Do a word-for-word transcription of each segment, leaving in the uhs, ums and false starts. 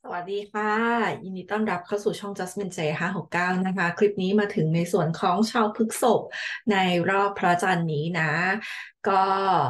วัสดีค่ะยินดีต้อนรับเข้าสู่ช่อง Jasmine J ห้าหกเก้านะคะคลิปนี้มาถึงในส่วนของชาวพฤษภในรอบพระจันทร์นี้นะก็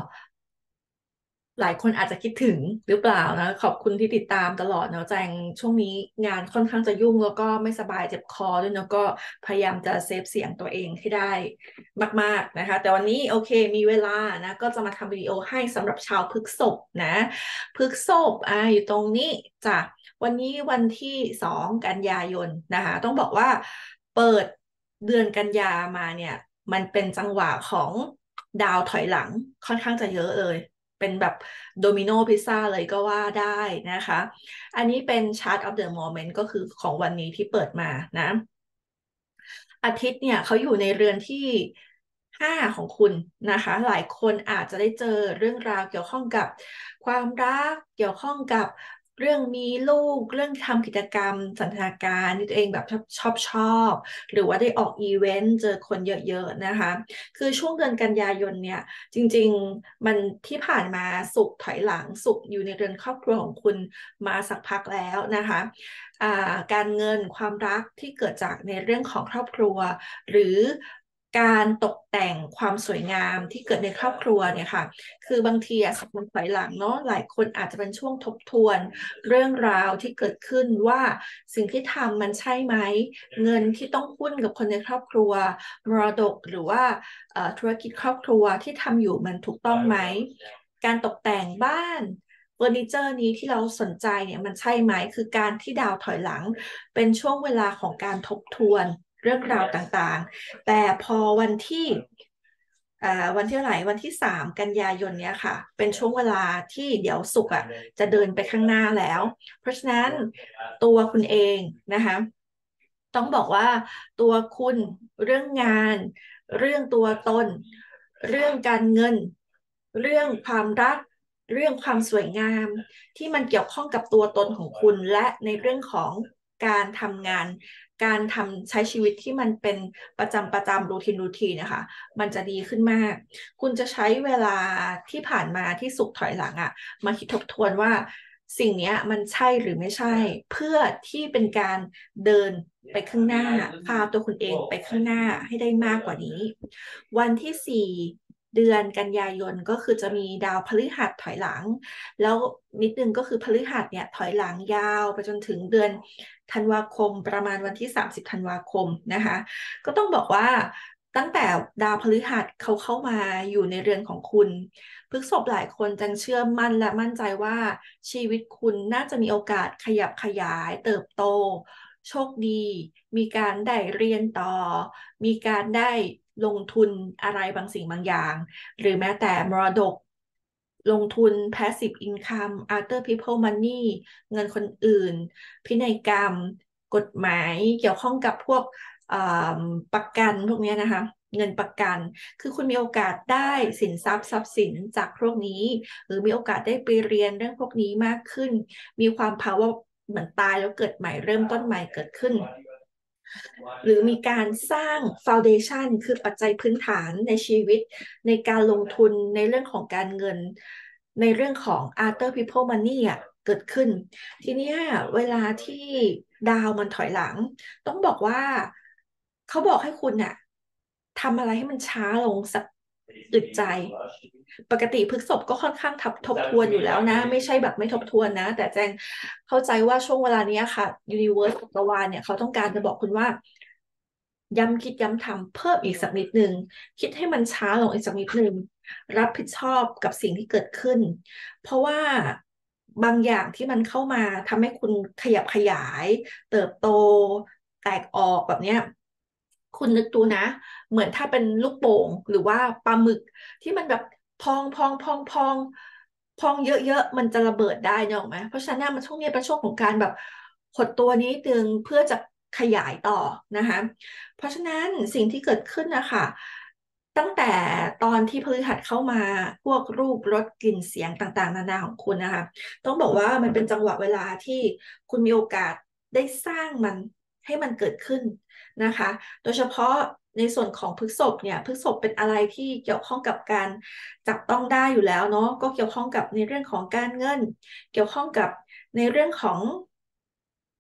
หลายคนอาจจะคิดถึงหรือเปล่านะขอบคุณที่ติดตามตลอดเนาะแจงช่วงนี้งานค่อนข้างจะยุ่งแล้วก็ไม่สบายเจ็บคอด้วยเนาะก็พยายามจะเซฟเสียงตัวเองให้ได้มากๆนะคะแต่วันนี้โอเคมีเวลานะก็จะมาทำวิดีโอให้สำหรับชาวพฤษภนะพฤษภอ่าอยู่ตรงนี้จ้ะ วันนี้วันที่สองกันยายนนะคะต้องบอกว่าเปิดเดือนกันยามาเนี่ยมันเป็นจังหวะของดาวถอยหลังค่อนข้างจะเยอะเลยเป็นแบบโดมิโนพิซซ่าเลยก็ว่าได้นะคะอันนี้เป็น Chart of the Moment ก็คือของวันนี้ที่เปิดมานะ อาทิตย์เนี่ยเขาอยู่ในเรือนที่ห้าของคุณนะคะหลายคนอาจจะได้เจอเรื่องราวเกี่ยวข้องกับความรักเกี่ยวข้องกับเรื่องมีลูกเรื่องทำกิจกรรมสันทนาการที่ตัวเองแบบชอบชอบชอบหรือว่าได้ออกอีเวนต์เจอคนเยอะๆนะคะคือช่วงเดือนกันยายนเนี่ยจริงๆมันที่ผ่านมาสุขถอยหลังสุขอยู่ในเรือนครอบครัวของคุณมาสักพักแล้วนะคะ อ่าการเงินความรักที่เกิดจากในเรื่องของครอบครัวหรือการตกแต่งความสวยงามที่เกิดในครอบครัวเนี่ยค่ะคือบางทีอะสับมันถอยหลังเนาะหลายคนอาจจะเป็นช่วงทบทวนเรื่องราวที่เกิดขึ้นว่าสิ่งที่ทำมันใช่ไหมเงินที่ต้องหุ้นกับคนในครอบครัวมรดกหรือว่าเอ่อธุรกิจครอบครัวที่ทำอยู่มันถูกต้องไหมการตกแต่งบ้าน เฟอร์นิเจอร์นี้ที่เราสนใจเนี่ยมันใช่ไหมคือการที่ดาวถอยหลังเป็นช่วงเวลาของการทบทวนเรื่องราวต่างๆแต่พอวันที่อ่าวันที่เท่าไหร่วันที่สามกันยายนเนี้ยค่ะเป็นช่วงเวลาที่เดี๋ยวศุกร์อ่ะจะเดินไปข้างหน้าแล้วเพราะฉะนั้นตัวคุณเองนะคะต้องบอกว่าตัวคุณเรื่องงานเรื่องตัวตนเรื่องการเงินเรื่องความรัก เรื่องความสวยงามที่มันเกี่ยวข้องกับตัวตนของคุณและในเรื่องของการทำงานการทำใช้ชีวิตที่มันเป็นประจำประจำรูทีนรูทีนะคะมันจะดีขึ้นมากคุณจะใช้เวลาที่ผ่านมาที่สุขถอยหลังอะมาคิดทบทวนว่าสิ่งนี้มันใช่หรือไม่ใช่เพื่อที่เป็นการเดินไปข้างหน้าพาตัวคุณเองไปข้างหน้าให้ได้มากกว่านี้วันที่สี่ เดือนกันยายนก็คือจะมีดาวพฤหัสถอยหลังแล้วนิดนึงก็คือพฤหัสเนี่ยถอยหลังยาวไปจนถึงเดือนธันวาคมประมาณวันที่สามสิบธันวาคมนะคะก็ต้องบอกว่าตั้งแต่ดาวพฤหัสเขาเข้ามาอยู่ในเรือนของคุณพฤษภหลายคนจังเชื่อมั่นและมั่นใจว่าชีวิตคุณน่าจะมีโอกาสขยับขยายเติบโตโชคดีมีการได้เรียนต่อ มีการได้ลงทุนอะไรบางสิ่งบางอย่างหรือแม้แต่มรดกลงทุน passive income other people money เงินคนอื่นพินัยกรรมกฎหมายเกี่ยวข้องกับพวกเอ่อประกันพวกเนี้ยนะคะเงินประกันคือคุณมีโอกาสได้สินทรัพย์ทรัพย์สินจากพวกนี้หรือมีโอกาสได้ไปเรียนเรื่องพวกนี้มากขึ้นมีความภาวะเหมือนตายแล้วเกิดใหม่เริ่มต้นใหม่เกิดขึ้น หรือมีการสร้างฟ u n เดชันคือปัจจัยพื้นฐานในชีวิตในการลงทุนในเรื่องของการเงินในเรื่องของ other people money อ่ะเกิดขึ้นทีเนี้ยเวลาที่ดาวมันถอยหลังต้องบอกว่าเขาบอกให้คุณน่ะทำอะไรให้มันช้าลงสักอึดใจปกติพฤษภก็ค่อนข้างทับทบทวนอยู่แล้วนะไม่ใช่แบบไม่ทบทวนนะแต่แจงเข้าใจว่าช่วงเวลานี้ค่ะยูนิเว r ร์สจักรวาลเนี่ยเขาต้องการจะบอกคุณว่าย้ำคิดย้ำทำเพิ่มอีกสักนิดนึงคิดให้มันช้าลงอีกสักนิดนึงรับผิดชอบกับสิ่งที่เกิดขึ้นเพราะว่าบางอย่างที่มันเข้ามาทำให้คุณขยับขยายเติบโตแตกออกแบบเนี้ยคุณนึกดูนะเหมือนถ้าเป็นลูกโป่งหรือว่าปลาหมึกที่มันแบบพองพองพองพองพองเยอะๆมันจะระเบิดได้เนกอะไหมเพราะฉะนั้นมันช่วงนี้เป็นช่วงของการแบบหดตัวนิดนึงเพื่อจะขยายต่อนะคะเพราะฉะนั้นสิ่งที่เกิดขึ้นนะคะตั้งแต่ตอนที่พฤหัสเข้ามาพวกรูปรสกลิ่นเสียงต่างๆนานาของคุณนะคะ ต้องบอกว่ามันเป็นจังหวะเวลาที่คุณมีโอกาสได้สร้างมันให้มันเกิดขึ้นนะคะโดยเฉพาะในส่วนของพฤษภเนี่ยพฤษภเป็นอะไรที่เกี่ยวข้องกับการจับต้องได้อยู่แล้วเนาะก็เกี่ยวข้องกับในเรื่องของการเงินเกี่ยวข้องกับในเรื่องของ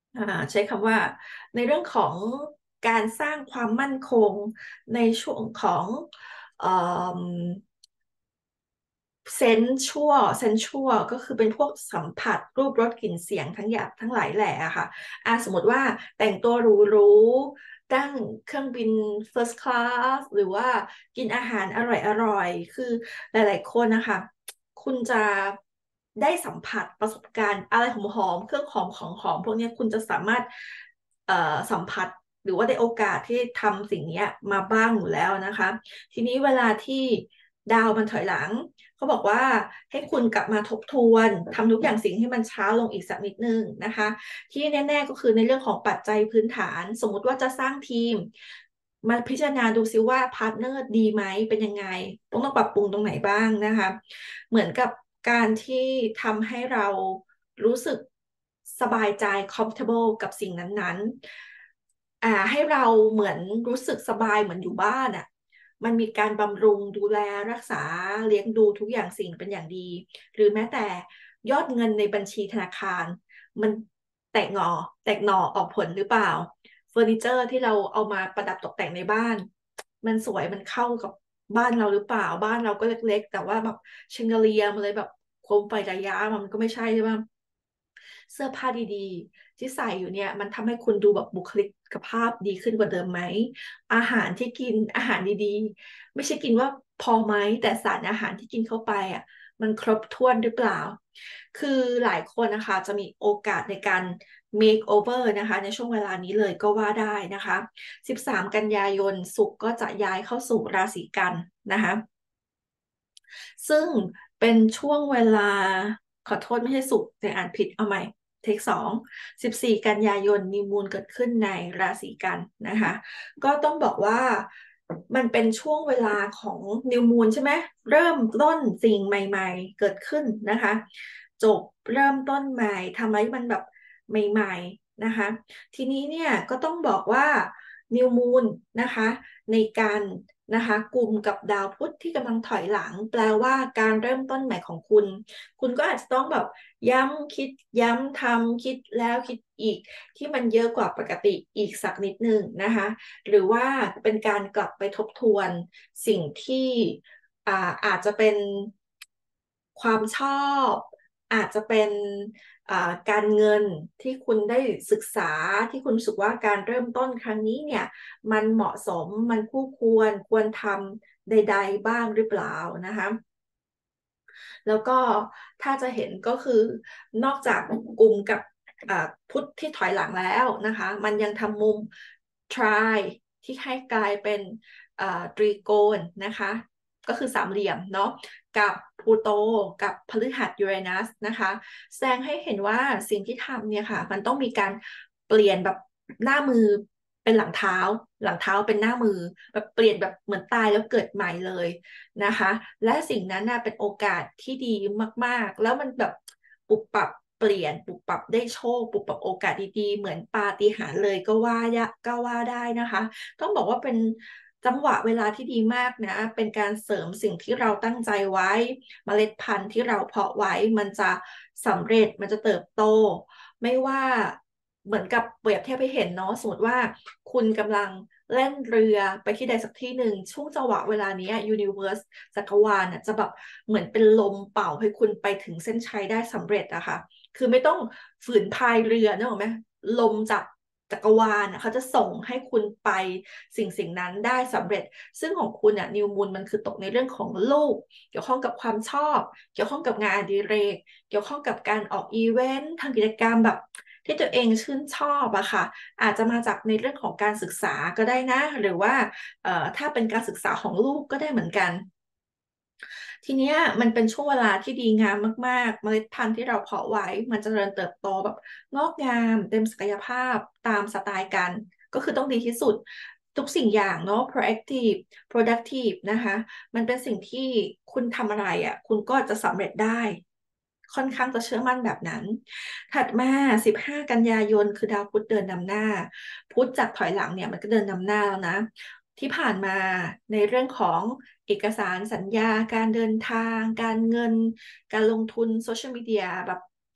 อ่าใช้คำว่าในเรื่องของการสร้างความมั่นคงในช่วงของเอ่อ เซนชัวเซนชัวก็คือเป็นพวกสัมผัสรูปรสกลิ่นเสียงทั้งหยาบทั้งหลายแหละอะค่ะอ่าสมมติว่าแต่งตัวหรูๆนั่งเครื่องบิน เฟิร์ส คลาส หรือว่ากินอาหารอร่อยๆคือหลายๆคนนะคะคุณจะได้สัมผัสประสบการณ์อะไรหอมๆเครื่องหอมของหอมพวกเนี้ยคุณจะสามารถเอ่อสัมผัสหรือว่าได้โอกาสที่ทำสิ่งเนี้ยมาบ้างอยู่แล้วนะคะทีนี้เวลาที่ดาวมันถอยหลัง เขาบอกว่าให้คุณกลับมาทบทวนทำทุกอย่างสิ่งให้มันช้าลงอีกสักนิดนึงนะคะที่แน่ๆก็คือในเรื่องของปัจจัยพื้นฐานสมมุติว่าจะสร้างทีมมาพิจารณาดูซิว่าพาร์ทเนอร์ดีไหมเป็นยังไงต้องต้องปรับปรุงตรงไหนบ้างนะคะเหมือนกับการที่ทำให้เรารู้สึกสบายใจ คอมฟอร์ทเบิล กับสิ่งนั้นๆอ่าให้เราเหมือนรู้สึกสบายเหมือนอยู่บ้านอ่ะ มันมีการบำรุงดูแลรักษาเลี้ยงดูทุกอย่างสิ่งเป็นอย่างดีหรือแม้แต่ยอดเงินในบัญชีธนาคารมันแตกหน่อแตกหน่อออกผลหรือเปล่าเฟอร์นิเจอร์ที่เราเอามาประดับตกแต่งในบ้านมันสวยมันเข้ากับบ้านเราหรือเปล่าบ้านเราก็เล็กๆแต่ว่าแบบแชงเดเลียมันเลยแบบโคมไฟระยะมันก็ไม่ใช่ใช่ไหม เสื้อผ้าดีๆที่ใส่อยู่เนี่ยมันทำให้คุณดูแบบบุคลิกภาพดีขึ้นกว่าเดิมไหมอาหารที่กินอาหารดีๆไม่ใช่กินว่าพอไหมแต่สารอาหารที่กินเข้าไปอ่ะมันครบถ้วนหรือเปล่าคือหลายคนนะคะจะมีโอกาสในการ make over นะคะในช่วงเวลานี้เลยก็ว่าได้นะคะสิบสามกันยายนศุกร์ก็จะย้ายเข้าสู่ราศีกันนะคะ ซึ่งเป็นช่วงเวลาขอโทษไม่ใช่ศุกร์แต่อ่านผิดเอาใหม่เทคสองสิบสี่กันยายนมีมูลเกิดขึ้นในราศีกันนะคะก็ต้องบอกว่ามันเป็นช่วงเวลาของนิวมูนใช่ไหมเริ่มต้นสิ่งใหม่ๆเกิดขึ้นนะคะจบเริ่มต้นใหม่ทำให้มันแบบใหม่ๆนะคะทีนี้เนี่ยก็ต้องบอกว่านิวมูนนะคะในการนะคะกลุ่มกับดาวพุธที่กำลังถอยหลังแปลว่าการเริ่มต้นใหม่ของคุณคุณก็อาจจะต้องแบบย้ำคิดย้ำทำคิดแล้วคิดอีกที่มันเยอะกว่าปกติอีกสักนิดหนึ่งนะคะหรือว่าเป็นการกลับไปทบทวนสิ่งที่อ่าอาจจะเป็นความชอบอาจจะเป็นอ่าการเงินที่คุณได้ศึกษาที่คุณรู้สึกว่าการเริ่มต้นครั้งนี้เนี่ย มันเหมาะสม มันคู่ควร ควรทำใดๆบ้างหรือเปล่านะคะ แล้วก็ถ้าจะเห็นก็คือนอกจากกลุ่มกับอ่าพุทธที่ถอยหลังแล้วนะคะมันยังทำมุม try ที่ให้กลายเป็นอ่าตรีโกณนะคะก็คือสามเหลี่ยมเนาะกับพลูโตกับพฤหัสยูเรนัสนะคะแสดงให้เห็นว่าสิ่งที่ทำเนี่ยค่ะมันต้องมีการเปลี่ยนแบบหน้ามือเป็นหลังเท้าหลังเท้าเป็นหน้ามือแบบเปลี่ยนแบบเหมือนตายแล้วเกิดใหม่เลยนะคะ และสิ่งนั้นน่ะเป็นโอกาสที่ดีมากๆ แล้วมันแบบปุบปับเปลี่ยนปุบปับได้โชคปุบปับโอกาสดีๆเหมือนปาฏิหาริย์เลยก็ว่ายะก็ว่าได้นะคะต้องบอกว่าเป็นจังหวะเวลาที่ดีมากนะเป็นการเสริมสิ่งที่เราตั้งใจไว้เมล็ดพันธุ์ที่เราเพาะไว้มันจะสำเร็จมันจะเติบโตไม่ว่าเหมือนกับเปรียบเทียบให้เห็นเนาะสมมติว่าคุณกำลังเล่นเรือไปที่ใดสักที่หนึ่งช่วงจังหวะเวลานี้ยูนิเว r ร์ส จักรวาลน่ะจะแบบเหมือนเป็นลมเป่าให้คุณไปถึงเส้นชัยได้สำเร็จอะค่ะคือไม่ต้องฝืนพายเรือนึกออกไหมลมจากจักรวาลน่ะเขาจะส่งให้คุณไปสิ่งสิ่งนั้นได้สำเร็จซึ่งของคุณอะนิวมูนมันคือตกในเรื่องของลูกเกี่ยวข้องกับความชอบเกี่ยวข้องกับงานอดิเรกเกี่ยวข้องกับการออกอีเวนต์ทำกิจกรรมแบบที่ตัวเองชื่นชอบอะค่ะอาจจะมาจากในเรื่องของการศึกษาก็ได้นะหรือว่าเอ่อถ้าเป็นการศึกษาของลูกก็ได้เหมือนกัน ทีเนี้ยมันเป็นช่วงเวลาที่ดีงามมากๆเมล็ดพันธุ์ที่เราเพาะไว้มันจะเจริญเติบโตแบบงอกงามเต็มศักยภาพตามสไตล์กันก็คือต้องดีที่สุดทุกสิ่งอย่างเนาะ โปรแอคทีฟ โปรดักทีฟ นะคะมันเป็นสิ่งที่คุณทำอะไรอ่ะคุณก็จะสำเร็จได้ค่อนข้างจะเชื่อมั่นแบบนั้นถัดมาสิบห้ากันยายนคือดาวพุธเดินนำหน้าพุธจากถอยหลังเนี่ยมันก็เดินนำหน้าแล้วนะ ที่ผ่านมาในเรื่องของเอกสารสัญญาการเดินทางการเงินการลงทุนโซเชียลมีเดียแบบ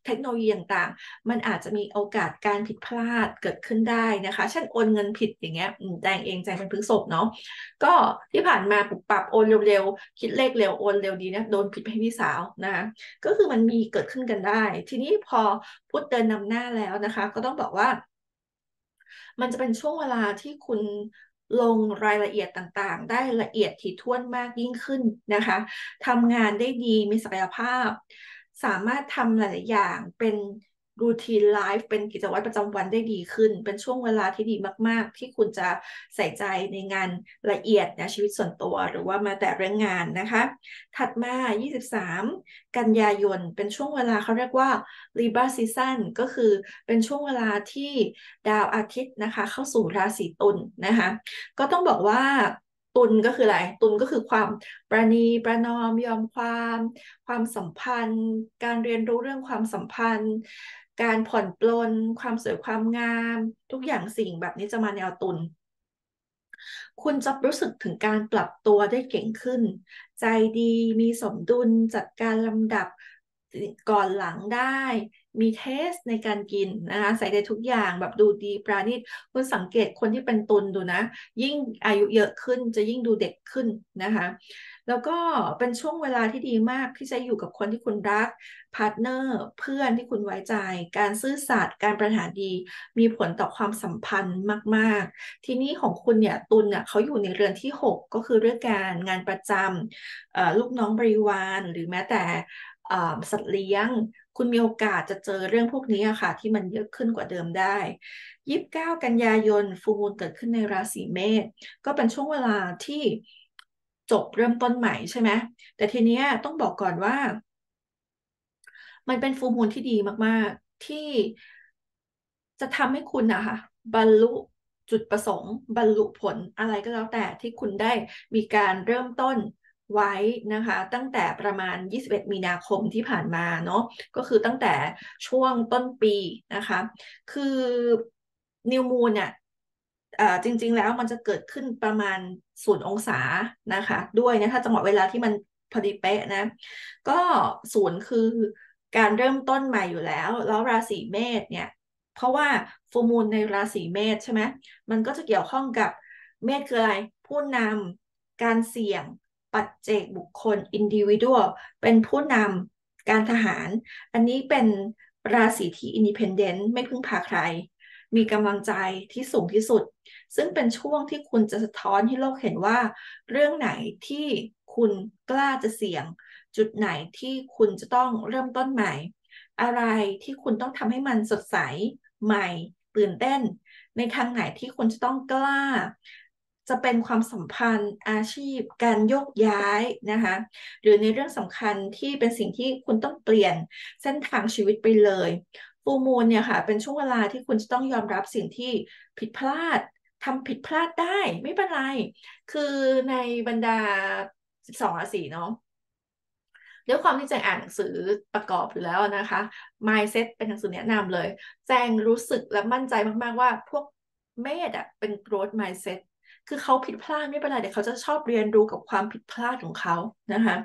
เทคโนโลยีต่างๆมันอาจจะมีโอกาสการผิดพลาดเกิดขึ้นได้นะคะเช่นโอนเงินผิดอย่างเงี้ยแจงเองแจงเป็นพฤษภเนาะก็ที่ผ่านมาปุบปับโอนเร็วๆคิดเลขเร็วโอนเร็วดีนะโดนผิดให้พี่สาวนะคะก็คือมันมีเกิดขึ้นกันได้ทีนี้พอพุธเดินนำหน้าแล้วนะคะก็ต้องบอกว่ามันจะเป็นช่วงเวลาที่คุณลงรายละเอียดต่างๆได้ละเอียดถี่ถ้วนมากยิ่งขึ้นนะคะทำงานได้ดีมีศักยภาพสามารถทำหลายๆอย่างเป็นรูทีนไลฟ์เป็นกิจวัตรประจำวันได้ดีขึ้นเป็นช่วงเวลาที่ดีมากๆที่คุณจะใส่ใจในงานละเอียดนะชีวิตส่วนตัวหรือว่ามาแต่เรื่องงานนะคะถัดมายี่สิบสามกันยายนเป็นช่วงเวลาเขาเรียกว่า Libra Season ก็คือเป็นช่วงเวลาที่ดาวอาทิตย์นะคะเข้าสู่ราศีตุลนะคะก็ต้องบอกว่าตุลก็คืออะไรตุลก็คือความประนีประนอมยอมความความสัมพันธ์การเรียนรู้เรื่องความสัมพันธ์การผ่อนปลนความสวยความงามทุกอย่างสิ่งแบบนี้จะมาแนวตุล คุณจะรู้สึกถึงการปรับตัวได้เก่งขึ้น ใจดีมีสมดุลจัดการลำดับก่อนหลังได้ มีเทสในการกินนะคะใส่ได้ทุกอย่างแบบดูดีปราณีตคุณสังเกตคนที่เป็นตุลดูนะ ยิ่งอายุเยอะขึ้นจะยิ่งดูเด็กขึ้นนะคะแล้วก็เป็นช่วงเวลาที่ดีมากที่จะอยู่กับคนที่คุณรักพาร์ทเนอร์เพื่อนที่คุณไว้ใจ การซื่อสัตย์การประหารดีมีผลต่อความสัมพันธ์มากๆ ทีนี้ของคุณเนี่ยตุลเนี่ยเขาอยู่ในเรือนที่หกก็คือเรื่องการงานประจำเอ่อลูกน้องบริวารหรือแม้แต่เอ่อสัตว์เลี้ยงคุณมีโอกาสจะเจอเรื่องพวกนี้อะค่ะที่มันเยอะขึ้นกว่าเดิมได้ยี่สิบเก้ากันยายนฟูมูลเกิดขึ้นในราศีเมษก็เป็นช่วงเวลาที่จบเริ่มต้นใหม่ใช่ไหมแต่ทีเนี้ยต้องบอกก่อนว่า มันเป็นฟูลมูนที่ดีมากๆที่จะทำให้คุณนะคะบรรลุจุดประสงค์บรรลุผลอะไรก็แล้วแต่ที่คุณได้มีการเริ่มต้นไว้นะคะตั้งแต่ประมาณยี่สิบเอ็ดมีนาคมที่ผ่านมาเนาะก็คือตั้งแต่ช่วงต้นปีนะคะคือนิวมูนเนี่ยเอ่อจริงๆแล้วมันจะเกิดขึ้นประมาณศูนย์องศานะคะด้วยนะถ้าจังหวะเวลาที่มันพอดีเป๊ะนะก็ศูนย์คือ การเริ่มต้นใหม่อยู่แล้วแล้วราศีเมษเนี่ยเพราะว่าฟูลมูนในราศีเมษใช่ไหมมันก็จะเกี่ยวข้องกับเมษคืออะไรผู้นำการเสี่ยงปัจเจกบุคคลอินดิวิ d ว a l เป็นผู้นำการทหารอันนี้เป็นราศีที่อินดิเพนเดนต์ไม่พึ่งพาใครมีกำลังใจที่สูงที่สุดซึ่งเป็นช่วงที่คุณจะสะท้อนให้โลกเห็นว่าเรื่องไหนที่คุณกล้าจะเสี่ยง จุดไหนที่คุณจะต้องเริ่มต้นใหม่ อะไรที่คุณต้องทำให้มันสดใสใหม่ตื่นเต้น ในทางไหนที่คุณจะต้องกล้า จะเป็นความสัมพันธ์อาชีพการโยกย้ายนะคะหรือในเรื่องสำคัญที่เป็นสิ่งที่คุณต้องเปลี่ยนเส้นทางชีวิตไปเลยฟูมูลเนี่ยค่ะเป็นช่วงเวลาที่คุณจะต้องยอมรับสิ่งที่ผิดพลาดทำผิดพลาดได้ไม่เป็นไรคือในบรรดาสิบสองราศีเนาะ ด้วยความที่แจงอ่านหนังสือประกอบอยู่แล้วนะคะ Mindset เป็นหนังสือแนะนำเลยแจงรู้สึกและมั่นใจมากๆว่าพวกเมธอะเป็น growth mindset คือเขาผิดพลาดไม่เป็นไรเดี๋ยวเขาจะชอบเรียนรู้กับความผิดพลาดของเขานะคะ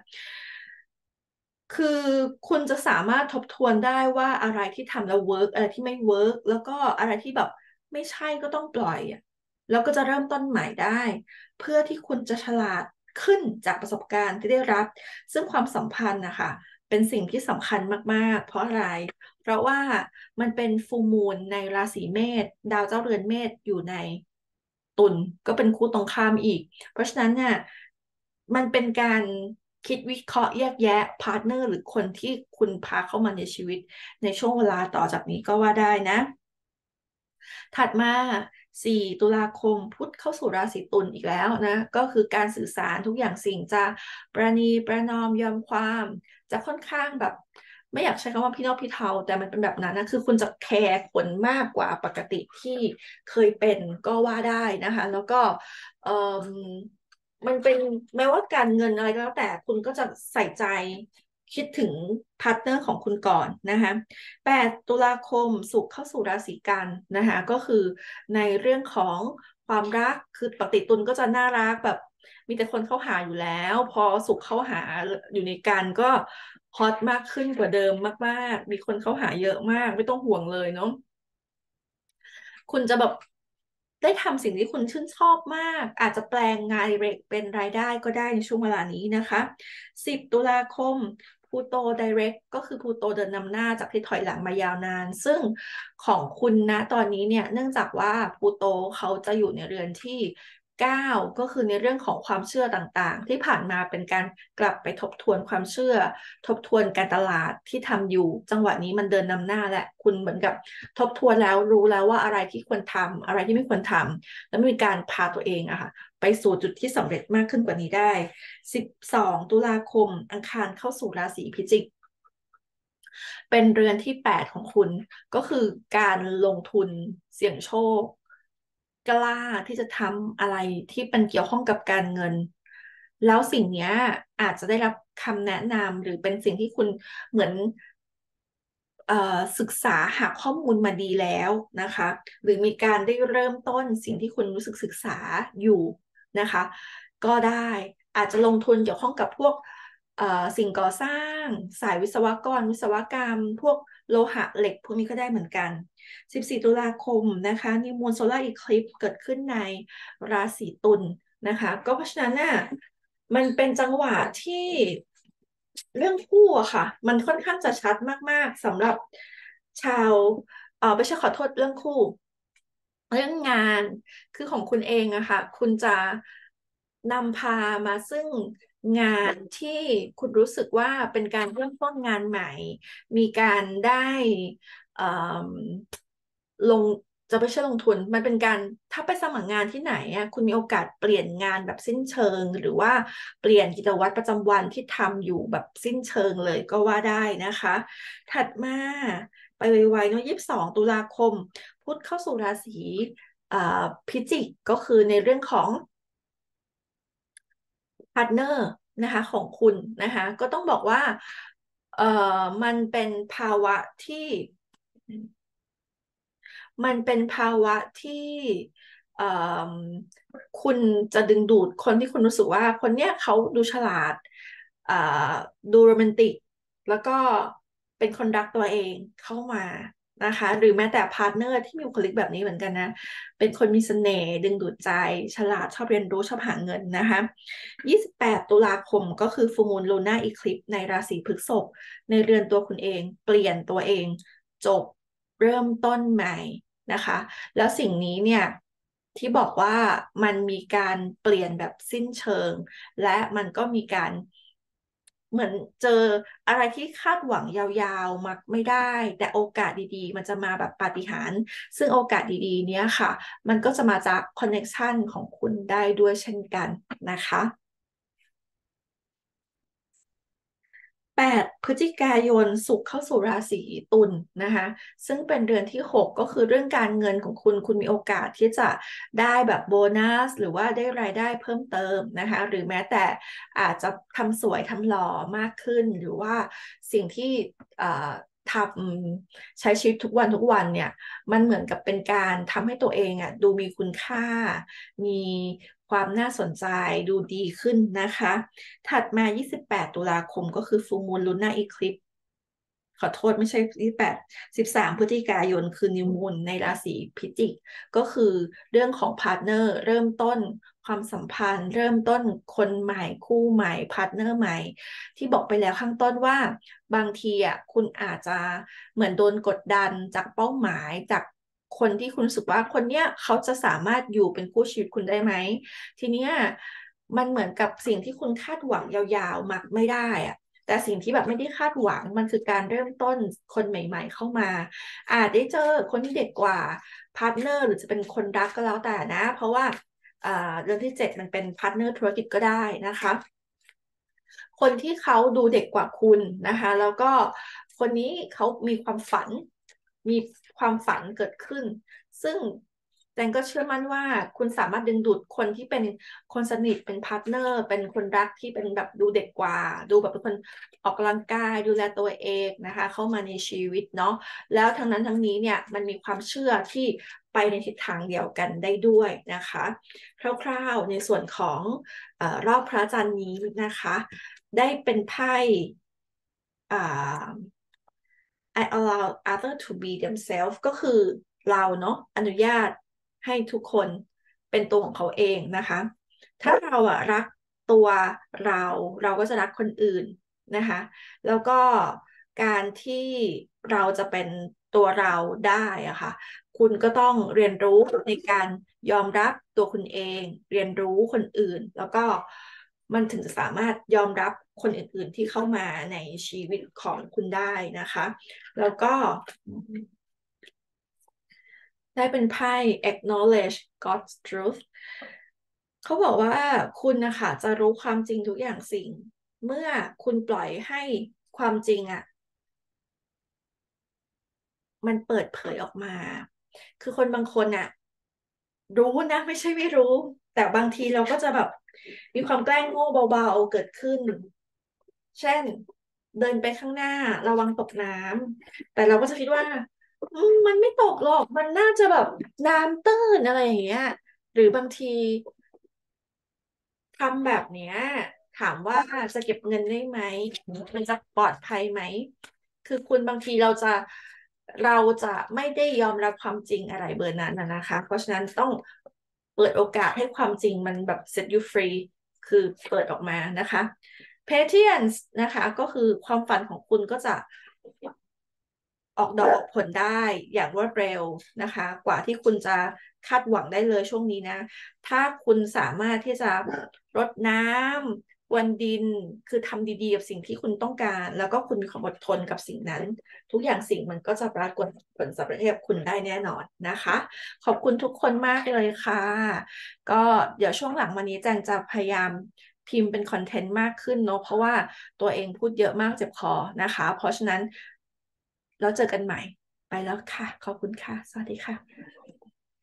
คือคุณจะสามารถทบทวนได้ว่าอะไรที่ทำแล้วเวิร์กอะไรที่ไม่เวิร์กแล้วก็อะไรที่แบบไม่ใช่ก็ต้องปล่อยอะแล้วก็จะเริ่มต้นใหม่ได้เพื่อที่คุณจะฉลาดขึ้นจากประสบการณ์ที่ได้รับ ซึ่งความสัมพันธ์นะคะเป็นสิ่งที่สำคัญมากๆเพราะอะไรเพราะว่ามันเป็นฟูลมูนในราศีเมษดาวเจ้าเรือนเมษอยู่ในตุลก็เป็นคู่ตรงข้ามอีกเพราะฉะนั้นเนี่ยมันเป็นการคิดวิเคราะห์แยกแยะพาร์ทเนอร์หรือคนที่คุณพาเข้ามาในชีวิตในช่วงเวลาต่อจากนี้ก็ว่าได้นะ ถัดมาสี่ตุลาคมพุธเข้าสู่ราศีตุลอีกแล้วนะก็คือการสื่อสารทุกอย่างสิ่งจะประนีประนอมยอมความจะค่อนข้างแบบไม่อยากใช้คำว่าพี่นอกพี่เทาแต่มันเป็นแบบนั้นนะคือคุณจะแคร์คนมากกว่าปกติที่เคยเป็นก็ว่าได้นะคะแล้วก็เอ่อมันเป็นแม้ว่าการเงินอะไรก็แล้วแต่คุณก็จะใส่ใจคิดถึงพาร์ทเนอร์ของคุณก่อนนะคะแปดตุลาคมศุกร์เข้าสู่ราศีกันนะคะก็คือในเรื่องของความรักคือปกติตุลก็จะน่ารักแบบมีแต่คนเข้าหาอยู่แล้วพอศุกร์เข้าหาอยู่ในกันก็ฮอตมากขึ้นกว่าเดิมมากๆมีคนเข้าหาเยอะมากไม่ต้องห่วงเลยเนาะคุณจะแบบได้ทำสิ่งที่คุณชื่นชอบมากอาจจะแปลงงานอดิเรกเป็นรายได้ก็ได้ในช่วงเวลานี้นะคะสิบตุลาคมพลูโตไดเรกก็คือพลูโตเดินนำหน้าจากที่ถอยหลังมายาวนานซึ่งของคุณนะตอนนี้เนี่ยเนื่องจากว่าพลูโตเขาจะอยู่ในเรือนที่เก้าก็คือในเรื่องของความเชื่อต่างๆที่ผ่านมาเป็นการกลับไปทบทวนความเชื่อทบทวนการตลาดที่ทำอยู่จังหวะนี้มันเดินนำหน้าและคุณเหมือนกับทบทวนแล้วรู้แล้วว่าอะไรที่ควรทำอะไรที่ไม่ควรทำแล้วมีการพาตัวเองอะค่ะไปสู่จุดที่สำเร็จมากขึ้นกว่านี้ได้สิบสองตุลาคมอังคารเข้าสู่ราศีพิจิกเป็นเรือนที่แปดของคุณก็คือการลงทุนเสี่ยงโชคกล้าที่จะทำอะไรที่เป็นเกี่ยวข้องกับการเงินแล้วสิ่งเนี้ยอาจจะได้รับคำแนะนำหรือเป็นสิ่งที่คุณเหมือน เอ่อศึกษาหาข้อมูลมาดีแล้วนะคะหรือมีการได้เริ่มต้นสิ่งที่คุณรู้สึกศึกษาอยู่นะคะก็ได้อาจจะลงทุนเกี่ยวข้องกับพวกเอ่อสิ่งก่อสร้างสายวิศวกรวิศวกรรมพวกโลหะเหล็กพวกนี้ก็ได้เหมือนกันสิบสี่ตุลาคมนะคะนิวมูนโซลาร์อีคลิปเกิดขึ้นในราศีตุลนะคะก็เพราะฉะนั้นน่ะมันเป็นจังหวะที่เรื่องคู่อะค่ะมันค่อนข้างจะชัดมากๆสำหรับชาวเออไม่ใช่ขอโทษเรื่องคู่เรื่องงานคือของคุณเองอะค่ะคุณจะนำพามาซึ่งงานที่คุณรู้สึกว่าเป็นการเริ่มต้นงานใหม่มีการได้เอ่มลงจะไม่ใช่ลงทุนมันเป็นการถ้าไปสมัครงานที่ไหนอะคุณมีโอกาสเปลี่ยนงานแบบสิ้นเชิงหรือว่าเปลี่ยนกิจวัตรประจำวันที่ทำอยู่แบบสิ้นเชิงเลยก็ว่าได้นะคะถัดมาไปไวๆเนอะยี่สิบสองตุลาคมพุธเข้าสู่ราศีอ่าพิจิกก็คือในเรื่องของพาร์ทเนอร์นะคะของคุณนะคะก็ต้องบอกว่าเอ่อมันเป็นภาวะที่ มันเป็นภาวะที่เอ่มคุณจะดึงดูดคนที่คุณรู้สึกว่าคนเนี้ยเขาดูฉลาดอ่าดูโรแมนติกแล้วก็เป็นคนรักตัวเองเข้ามานะคะหรือแม้แต่พาร์ทเนอร์ที่มีบุคลิกแบบนี้เหมือนกันนะเป็นคนมีเสน่ห์ดึงดูดใจฉลาดชอบเรียนรู้ชอบหาเงินนะคะยี่สิบแปดตุลาคมก็คือฟูมูลลูน่าอีคลิปในราศีพฤษภในเรือนตัวคุณเองเปลี่ยนตัวเองจบเริ่มต้นใหม่ นะคะแล้วสิ่งนี้เนี่ยที่บอกว่ามันมีการเปลี่ยนแบบสิ้นเชิงและมันก็มีการเหมือนเจออะไรที่คาดหวังยาวๆมาไม่ได้แต่โอกาสดีๆมันจะมาแบบปาฏิหาริย์ซึ่งโอกาสดีๆเนี้ยค่ะมันก็จะมาจากคอนเน็กชันของคุณได้ด้วยเช่นกันนะคะ แปดพฤศจิกายนศุกร์เข้าสู่ราศีตุลนะคะซึ่งเป็นเดือนที่หกก็คือเรื่องการเงินของคุณคุณมีโอกาสที่จะได้แบบโบนัสหรือว่าได้รายได้เพิ่มเติมนะคะหรือแม้แต่อาจจะทำสวยทำหล่อมากขึ้นหรือว่าสิ่งที่เอ่อทำใช้ชีวิตทุกวันทุกวันเนี่ยมันเหมือนกับเป็นการทำให้ตัวเองอ่ะดูมีคุณค่ามีความน่าสนใจดูดีขึ้นนะคะ ถัดมา ยี่สิบแปด ตุลาคมก็คือ Full Moon Lunar Eclipse ขอโทษไม่ใช่ยี่สิบแปด สิบสามพฤศจิกายนคือ New Moon ในราศีพิจิกก็คือเรื่องของพาร์ทเนอร์เริ่มต้นความสัมพันธ์เริ่มต้นคนใหม่คู่ใหม่พาร์ทเนอร์ใหม่ที่บอกไปแล้วข้างต้นว่าบางทีอ่ะคุณอาจจะเหมือนโดนกดดันจากเป้าหมายจากคนที่คุณรู้สึกว่าคนเนี้ยเขาจะสามารถอยู่เป็นคู่ชีวิตคุณได้ไหมทีเนี้ย มันเหมือนกับสิ่งที่คุณคาดหวังยาวๆมักไม่ได้อะแต่สิ่งที่แบบไม่ได้คาดหวังมันคือการเริ่มต้นคนใหม่ๆเข้ามาอาจได้เจอคนที่เด็กกว่าพาร์ทเนอร์หรือจะเป็นคนรักก็แล้วแต่นะเพราะว่าอ่าเรื่องที่เจ็ดมันเป็นพาร์ทเนอร์ธุรกิจก็ได้นะคะคนที่เขาดูเด็กกว่าคุณนะคะแล้วก็คนนี้เขามีความฝันมีความฝันเกิดขึ้นซึ่ง แจงก็เชื่อมั่นว่าคุณสามารถดึงดูดคนที่เป็นคนสนิทเป็นพาร์ทเนอร์เป็นคนรักที่เป็นแบบดูเด็กกว่าดูแบบเป็นคนออกกำลังกายดูแลตัวเองนะคะเข้ามาในชีวิตเนาะแล้วทั้งนั้นทั้งนี้เนี่ยมันมีความเชื่อที่ไปในทิศทางเดียวกันได้ด้วยนะคะคร่าวๆในส่วนของเอ่อรอบพระจันทร์นี้นะคะได้เป็นไพ่อ่า I allow other to be themselves ก็คือเราเนาะอนุญาตให้ทุกคนเป็นตัวของเขาเองนะคะถ้าเราอะรักตัวเราเราก็จะรักคนอื่นนะคะแล้วก็การที่เราจะเป็นตัวเราได้อะค่ะคุณก็ต้องเรียนรู้ในการยอมรับตัวคุณเองเรียนรู้คนอื่นแล้วก็มันถึงจะสามารถยอมรับคนอื่นๆที่เข้ามาในชีวิตของคุณได้นะคะ แล้วก็ได้เป็นไพ่ acknowledge God's truth เขาบอกว่าคุณนะคะจะรู้ความจริงทุกอย่างสิ่งเมื่อคุณปล่อยให้ความจริงอ่ะมันเปิดเผยออกมาคือคนบางคนอ่ะรู้นะไม่ใช่ไม่รู้แต่บางทีเราก็จะแบบมีความแกล้งโง่เบาๆเกิดขึ้นเช่นเดินไปข้างหน้าระวังตกน้ำแต่เราก็จะคิดว่าอืมมันไม่ตกหรอกมันน่าจะแบบน้ำตื้นอะไรอย่างเงี้ยหรือบางที ทำแบบเนี้ยถามว่าจะเก็บเงินได้ไหมมันจะปลอดภัยไหมคือคุณบางทีเราจะเราจะไม่ได้ยอมรับความจริงอะไรเบอร์นั้นนะนะคะเพราะฉะนั้นต้องเปิดโอกาสให้ความจริงมันแบบ set you free คือเปิดออกมานะคะ patience นะคะก็คือความฝันของคุณก็จะ ออกดอกออกผลได้อย่างรวดเร็วนะคะกว่าที่คุณจะคาดหวังได้เลยช่วงนี้นะถ้าคุณสามารถที่จะรดน้ำวันดินคือทำดีๆกับสิ่งที่คุณต้องการแล้วก็คุณมีความอดทนกับสิ่งนั้นทุกอย่างสิ่งมันก็จะปรากฏผลสำเร็จให้กับคุณได้แน่นอนนะคะขอบคุณทุกคนมากเลยค่ะก็เดี๋ยวช่วงหลังวันนี้แจงจะพยายามพิมพ์เป็นคอนเทนต์มากขึ้นเนาะเพราะว่าตัวเองพูดเยอะมากเจ็บคอนะคะเพราะฉะนั้น แล้วเจอกันใหม่ไปแล้วค่ะ ขอบคุณค่ะ สวัสดีค่ะ